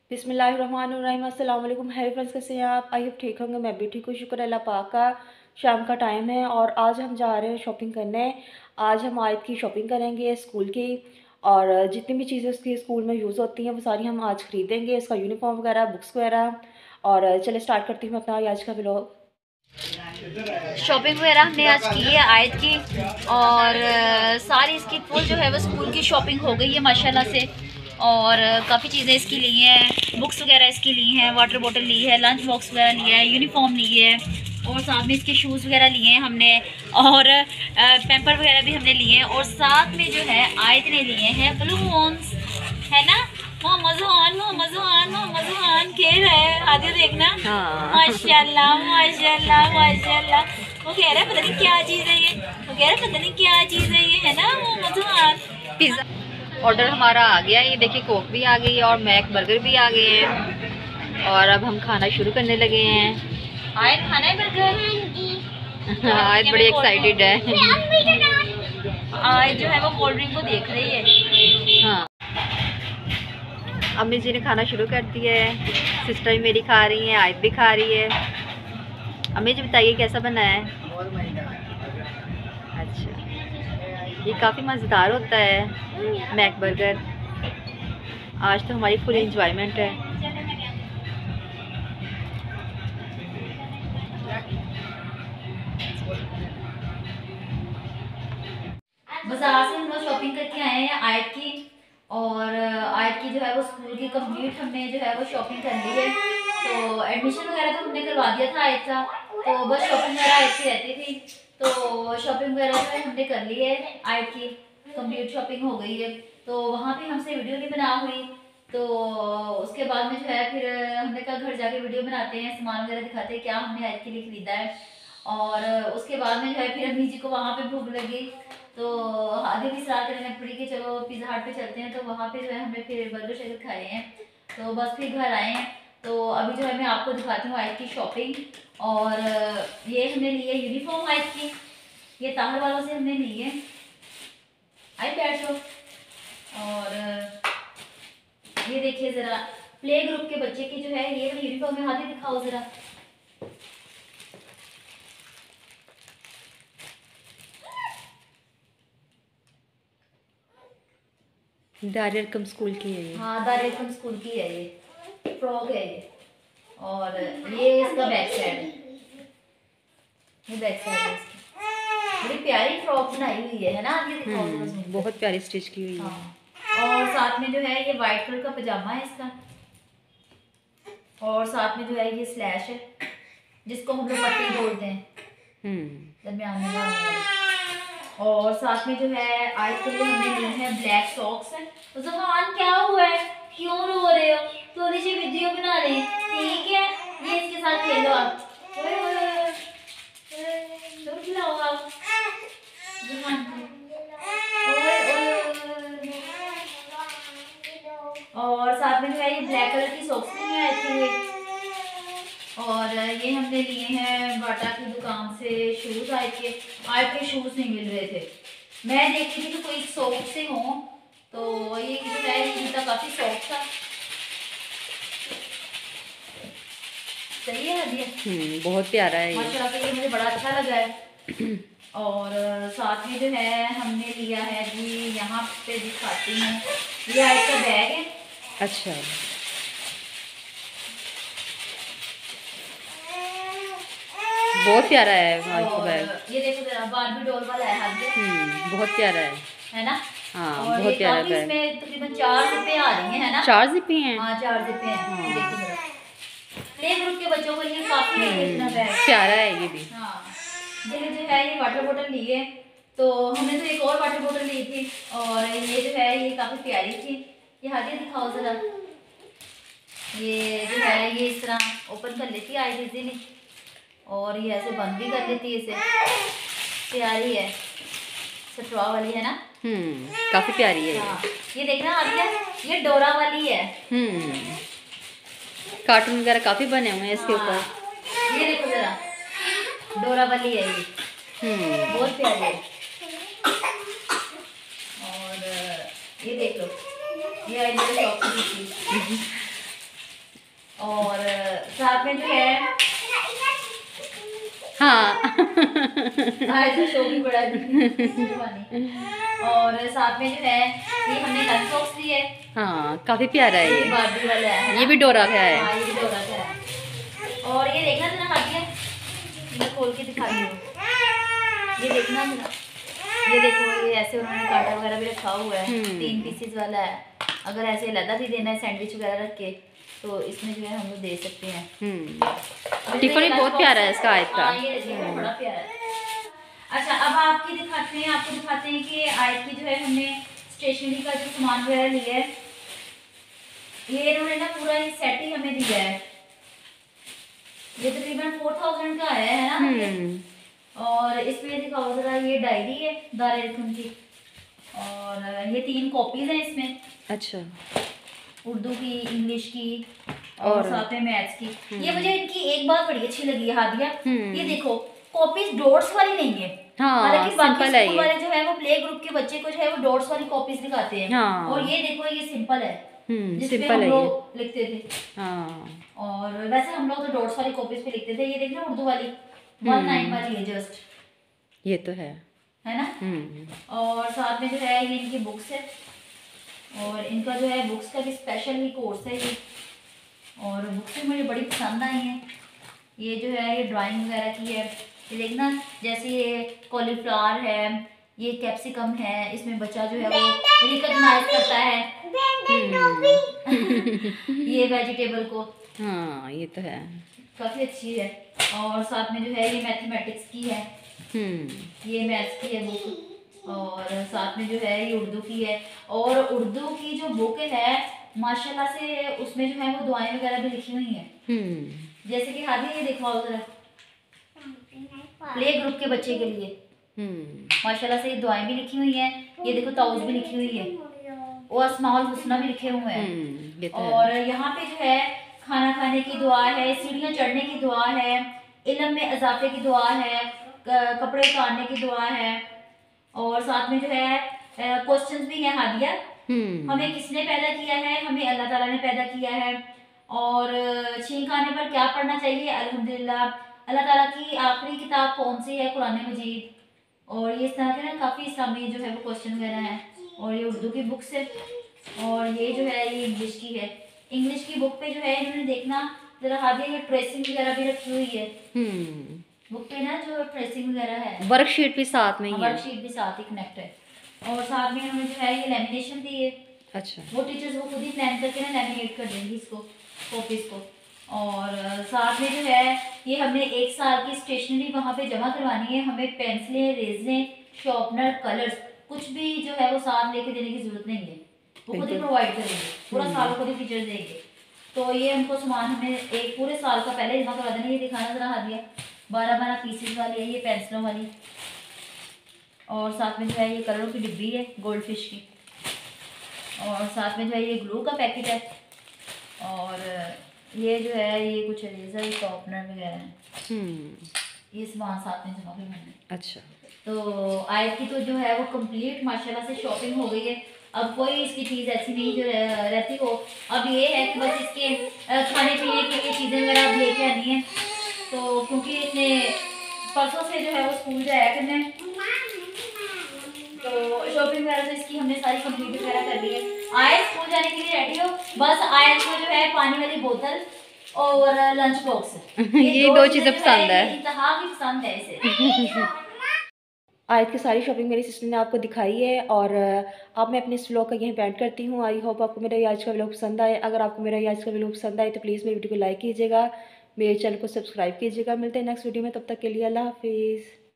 बिस्मिल्लाहिर्रहमानिर्रहीम। अस्सलाम वालेकुम। हाय फ्रेंड्स, कैसे हैं आप? आई होप ठीक होंगे। मैं भी ठीक हूँ, शुक्र अल्लाह पाक का। शाम का टाइम है और आज हम जा रहे हैं शॉपिंग करने। आज हम आयत की शॉपिंग करेंगे स्कूल की, और जितनी भी चीज़ें उसकी स्कूल में यूज़ होती हैं वो सारी हम आज ख़रीदेंगे, उसका यूनिफॉर्म वगैरह, बुक्स वगैरह। और चले स्टार्ट करती हूँ मैं अपना आज का व्लॉग। शॉपिंग वगैरह हमने आज की है आयत की, और सारी इसकी फुल जो है वो स्कूल की शॉपिंग हो गई है माशाल्लाह से। और काफ़ी चीज़ें इसकी ली हैं, बुक्स वगैरह इसकी ली हैं, वाटर बोतल ली है, लंच बॉक्स वगैरह लिया है, यूनिफॉर्म ली है, और साथ में इसके शूज़ वगैरह लिए हैं हमने, और पैम्पर वगैरह भी हमने लिए हैं। और साथ में जो है आयत ने लिए हैं बलून्स, है ना। मोहम्मद खेल रहा है, आगे देखना। हाँ। माशाल्लाह माशाल्लाह माशाल्लाह। वो कह रहा है पता नहीं क्या चीज़ है ये, वो कह रहा है पता नहीं क्या चीज़ है ये, है ना। मोहम्मद पिज़्ज़ा ऑर्डर हमारा आ गया, ये देखिए कोक भी आ गई है और मैक बर्गर भी आ गए हैं। और अब हम खाना शुरू करने लगे हैं। आयत खाना है बर्गर? आयत बड़ी एक्साइटेड है। आयत जो है वो कोल्ड ड्रिंक को देख रही है। हाँ, अम्मी जी ने खाना शुरू कर दिया है, सिस्टर भी मेरी खा रही है, आयत भी खा रही है। अम्मी जी बताइए कैसा बना है? अच्छा, ये काफ़ी मज़ेदार होता है मैक बर्गर। आज तो हमारी फुल इंजॉयमेंट है। बाजार से हम लोग शॉपिंग करके आए हैं आयत की, और आयत की जो है वो स्कूल की कंप्लीट हमने जो है वो शॉपिंग कर ली है। तो एडमिशन वगैरह तो हमने करवा दिया था आयत का, तो बस शॉपिंग वगैरह आयत की रहती थी, तो शॉपिंग वगैरह जो है हमने कर ली है, आयत की कंप्लीट शॉपिंग हो गई है। तो वहाँ पे हमसे वीडियो नहीं बना हुई, तो उसके बाद में जो है फिर हमने कहा घर जाके वीडियो बनाते हैं, सामान वगैरह दिखाते हैं क्या हमने आयत के लिए खरीदा है। और उसके बाद में जो है फिर अम्मी जी को वहाँ पे भूख लगी, तो आगे भी सलाह करने पड़ी कि चलो पिज़्ज़ा हट पे चलते हैं। तो वहाँ पे जो है हमने फिर बर्गर शर्गर खाए हैं, तो बस फिर घर आए हैं। तो अभी जो है मैं आपको दिखाती हूँ आयत की शॉपिंग। और ये हमने लिए यूनिफॉर्म आयत की, ये ताहर वालों से हमने ली है। आई बैठो। और ये देखिए ज़रा प्ले ग्रुप के बच्चे की जो है ये यूनिफॉर्म है, हाथ ही दिखाओ ज़रा। दारियरकम स्कूल की है ये। हाँ, दारियरकम स्कूल की है, ये फ्रॉक है ये। और ये इसका बैक साइड है, ये बैक साइड है इसकी। बड़ी प्यारी फ्रॉक बनाई हुई है ना, ये दिखाओ जरा। बहुत प्यारी स्टिच की हुई है। हाँ। और साथ में जो है ये वाइट कलर का पजामा है इसका, और साथ में जो है ये स्लैश है जिसको हम लोग पट्टी बोलते हैं, दरमियान में लगाने वाली। और साथ में जो है आयत के लिए हमने ली है ब्लैक सॉक्स है। तो ज़ुबान क्या हुआ है, क्यों रो रहे हो? थोड़ी सी वीडियो बना रहे हैं, ठीक है। ये इसके साथ खेलो आप, तो खिलाओ आप ज़ुबान को। और साथ में जो है ये ब्लैक कलर की सॉक्स भी है आयत के लिए। और ये हमने लिए हैं बाटा की दुकान से शूज़ आयत के शूज़ नहीं मिल रहे थे। मैं देखती थी कि कोई सॉफ्ट से हो, तो ये जो है ये जूता काफ़ी सॉफ्ट था। सही है हदिया, बहुत प्यारा है माशाल्लाह से, ये मुझे बड़ा अच्छा लगा है। और साथ में जो है हमने लिया है जी, यहाँ पे दिखाती हूँ, ये आयत का बैग है। अच्छा, बहुत प्यारा है बैग। ये देखो जरा बारबी डॉल वाला है हाथ, बहुत प्यारा है ना। हाँ, और बहुत प्यारा बैग। इसमें तकरीबन 4 जिप्पे आ रही हैं, है ना। 4 जिप्पे हैं। हाँ, 4 जिप्पे हैं। हाँ। ये देखो जरा, प्ले ग्रुप के बच्चों के लिए काफी इतना बैग प्यारा है ये भी। हाँ, ये जो है ये वाटर बोतल ली है, तो हमने तो एक और वाटर बोतल ली थी, और ये जो है ये काफी प्यारी थी। ये हाथी दिखाओ जरा, ये जो है ये इस तरह ओपन कर लेती है आई इजीली, और ये ऐसे बंद भी कर लेती है इसे। प्यारी है, सटवा वाली है ना। काफी प्यारी है। हाँ, ये देखना आदिया, ये डोरा वाली है। कार्टून वगैरह काफी बने हुए हैं इसके ऊपर। ये देखो जरा डोरा वाली है ये, बहुत प्यारी है। और ये देख लो, ये आई मेरे शॉप की थी। साथ में जो है हाँ आज तो शो भी बड़ा और साथ में जो है ये हमने लंच बॉक्स ली है। हाँ काफी प्यारा है ये बार्बी वाला है, ये भी डोरा का है। हाँ, ये भी डोरा का है। और ये देखना जरा हाथी, मैं खोल के दिखा रही हूँ, ये देखना जरा, ये देखो ये ऐसे उन्होंने कांटा वगैरह भी रखा हुआ है, 3 पीसेस वाला है। अगर ऐसे लदा भी देना है सैंडविच वगैरह रख के तो इसमें जो है हम लोग दे सकते हैं। टिफिन बहुत प्यारा है इसका आयत का। हाँ, ये देखिए बड़ा प्यारा है। अच्छा अब आपको दिखाते हैं कि आयत की जो है हमने स्टेशनरी का जो सामान वगैरह लिया है, ये इन्होंने ना पूरा ये सेट ही हमें दिया है। ये तकरीबन 4000 का आया है ना। और इसमें दिखाओ जरा, ये डायरी है दार रकम की, और ये 3 कॉपीज हैं इसमें। अच्छा, उर्दू की, इंग्लिश की और साथ में मैथ्स की। ये मुझे इनकी एक बात बड़ी अच्छी लगी है हादिया, ये देखो कॉपीज डॉट्स वाली नहीं है। हालांकि बाकी स्कूल वाले जो है वो प्ले ग्रुप के बच्चे को जो है वो डॉट्स वाली कॉपीज दिखाते हैं। और ये देखो ये सिंपल है, जिसपे हम लोग लिखते थे। और वैसे हम लोग तो डॉट्स वाली कॉपीज पे लिखते थे। ये देखना उर्दू वाली 19 वाली है जस्ट, ये तो है ना। और साथ में जो है ये इनकी बुक्स है, और इनका जो है बुक्स का भी स्पेशल ही कोर्स है ये। और बुक्स मुझे बड़ी पसंद आई हैं। ये जो है ये ड्राइंग वगैरह की है। ये देखना जैसे ये कॉलीफ्लावर है, ये कैप्सिकम है, इसमें बच्चा जो है वो रिकॉग्नाइज करता है ये वेजिटेबल को। हाँ ये तो है, काफ़ी अच्छी है। और साथ में जो है ये मैथमेटिक्स की है, ये मैथ्स की है बुक। और साथ में जो है ये उर्दू की है। और उर्दू की जो बुक है माशाल्लाह से उसमें जो है वो दुआएं वगैरह भी लिखी हुई हैं। जैसे कि हादी ये देखो जरा, प्ले ग्रुप के बच्चे के लिए माशाल्लाह से ये दुआएं भी लिखी हुई हैं। ये देखो ताउज़ भी लिखी हुई है और अस्माउल हुस्ना भी लिखे हुए हैं। और यहाँ पे जो है खाना खाने की दुआ है, सीढ़ियाँ चढ़ने की दुआ है, इल्म में इजाफे की दुआ है, कपड़े उतारने की दुआ है। और साथ में जो है क्वेश्चंस भी हैं हादिया, हमें किसने पैदा किया है? हमें अल्लाह ताला ने पैदा किया है। और छींक आने पर क्या पढ़ना चाहिए? अल्हम्दुलिल्लाह। अल्लाह ताला की आखिरी किताब कौन सी है? कुरान मजीद। और ये इस तरह के ना काफ़ी इस्लामी जो है वो क्वेश्चन वगैरह हैं। और ये उर्दू की बुक्स है, और ये जो है ये इंग्लिश की है। इंग्लिश की बुक पे जो है इन्होंने देखना जरा हादिया ये ट्रेसिंग वगैरह भी रखी हुई है बुक पे ना, जो ट्रेसिंग वगैरह है। वर्कशीट भी साथ में ही है, वर्कशीट भी साथ ही कनेक्ट है। और साथ में इन्होंने जो है ये लैमिनेशन दी है। अच्छा, वो टीचर्स वो खुद ही प्लान करके ना लैमिनेट कर देंगी इसको, कॉपीज को। और साथ में जो है ये हमने 1 साल की स्टेशनरी वहाँ पे जमा करवानी है। हमें पेंसिलें, रेजरें, शार्पनर, कलर्स कुछ भी जो है वो साथ लेके देने की जरूरत नहीं है, वो खुद ही प्रोवाइड करेंगे। पूरा साल खुद ही टीचर्स देंगे। तो ये हमको सामान हमें एक पूरे साल का पहले जमा करवा देना। ये दिखाना जरा हादिया, 12-12 पीसेस वाली है ये पेंसिलों वाली। और साथ में जो है ये कलरों की डिब्बी है गोल्ड फिश की। और साथ में जो है ये ग्लू का पैकेट है। और ये जो है ये कुछ इरेजर, शॉर्पनर वगैरह है। ये सामान साथ में जमा करवाना। अच्छा, तो आयत की तो जो है वो कंप्लीट माशाल्लाह से शॉपिंग हो गई है। अब कोई इसकी चीज़ ऐसी नहीं जो रहती हो। अब ये है कि बस इसके खाने पीने के लिए चीज़ें वगैरह अब लेके आनी है। तो क्योंकि इसने परसों से जो है वो स्कूल जाया करना है, तो शॉपिंग वगैरह तो इसकी हमने सारी कंप्लीट वगैरह कर ली है। आए स्कूल जाने के लिए रेडी हो, बस आए को जो है पानी वाली बोतल और लंच बॉक्स ये 2 चीज़ें पसंद है, इंतहा की पसंद है इसे। आयत की सारी शॉपिंग मेरी सिस्टर ने आपको दिखाई है। और अब मैं अपने इस व्लॉग का यहीं एंड करती हूँ। आई होप आपको मेरा ये आज का व्लॉग पसंद आए। अगर आपको मेरा ये आज का व्लॉग पसंद आए तो प्लीज़ मेरी वीडियो को लाइक कीजिएगा, मेरे चैनल को सब्सक्राइब कीजिएगा। मिलते हैं नेक्स्ट वीडियो में, तब तक के लिए अल्लाह हाफिज़।